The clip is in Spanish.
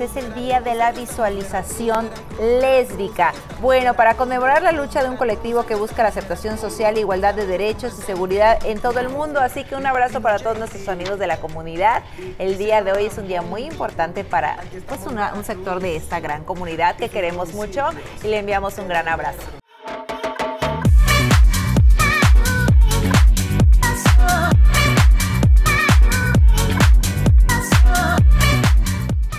es el Día de la Visualización Lésbica. Bueno, para conmemorar la lucha de un colectivo que busca la aceptación social, igualdad de derechos y seguridad en todo el mundo. Así que un abrazo para todos nuestros amigos de la comunidad. El día de hoy es un día muy importante para un sector de esta gran comunidad que queremos mucho y le enviamos un gran abrazo.